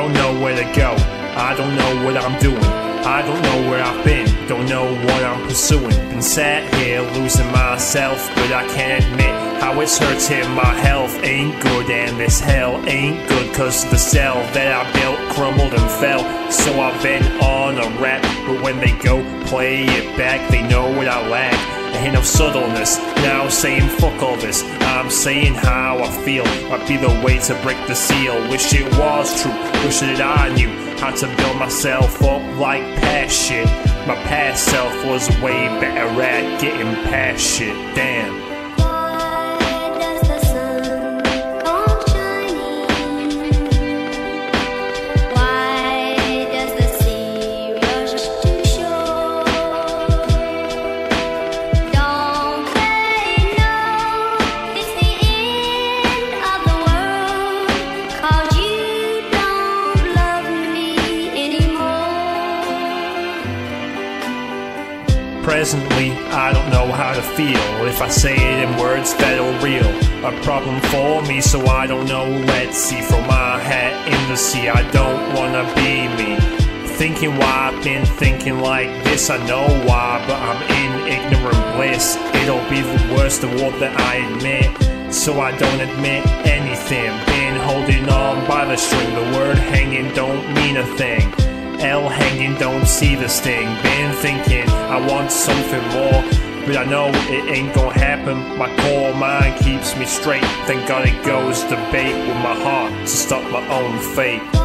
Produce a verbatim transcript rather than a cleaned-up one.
don't know where to go, I don't know what I'm doing, I don't know where I've been, don't know what I'm pursuing. Been sat here losing myself, but I can't admit how it's hurting my health. Ain't good and this hell ain't good, cause the cell that I built crumbled and fell. So I've been on a rap, but when they go play it back, they know what I lack. A hint of subtleness, now saying fuck all this, I'm saying how I feel, might be the way to break the seal. Wish it was true, wish that I knew how to build myself up like past shit. My past self was way better at getting past shit, damn. Presently, I don't know how to feel. If I say it in words that are real, a problem for me, so I don't know. Let's see, throw my hat in the sea. I don't wanna be me. Thinking why I've been thinking like this, I know why, but I'm in ignorant bliss. It'll be the worst of all that I admit, so I don't admit anything. Been holding on by the string, the word hanging don't mean a thing. L hanging, don't see the sting. Been thinking I want something more, but I know it ain't gonna happen. My core mind keeps me straight. Thank God it goes debate with my heart to stop my own fate.